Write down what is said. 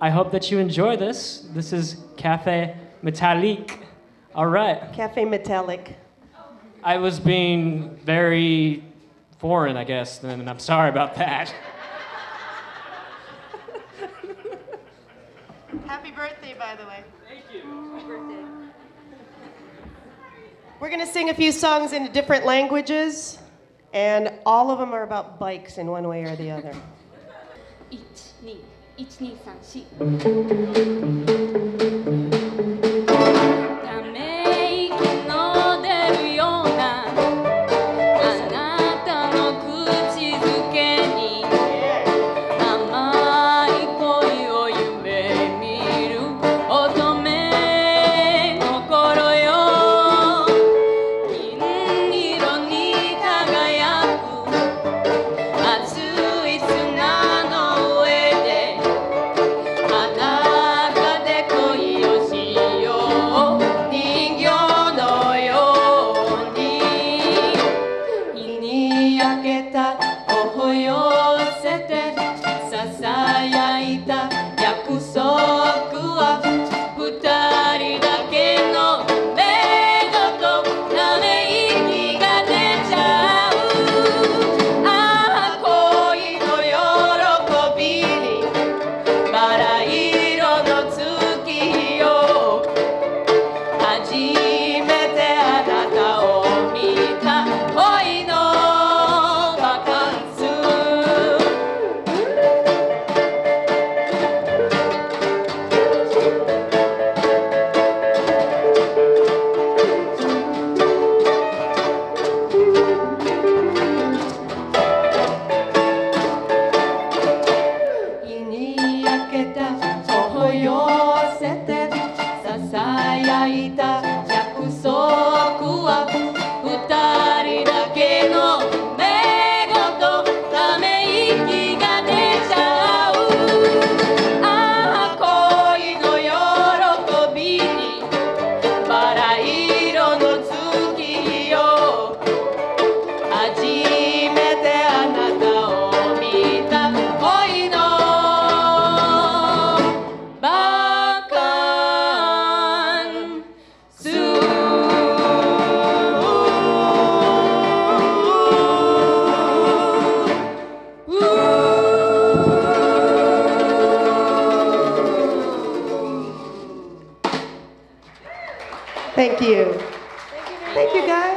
I hope that you enjoy this. This is Kafe Metelyk. All right. Kafe Metelyk. I was being very foreign, I guess, and I'm sorry about that. Happy birthday, by the way. Thank you. Happy birthday. We're going to sing a few songs in different languages, and all of them are about bikes in one way or the other. 1、2、1、2、3、4ため息の出るようなあなたの口づけに甘い恋を夢見る乙女心よ銀色に輝く熱い砂の上で裸で恋をしよう人形のように日に焼けた頬寄せてささやいた約束は二人だけの目ごとため息が出ちゃうああ恋の喜びにバラ色の月よ初めてあなたを見た恋のバカンス日に焼けた頬寄せてささやいた約束は二人だけの目ごとため息が出ちゃうああ恋の喜びにバラ色の月よ初めてあなたを見た恋のバカンス Thank you. Thank you, guys.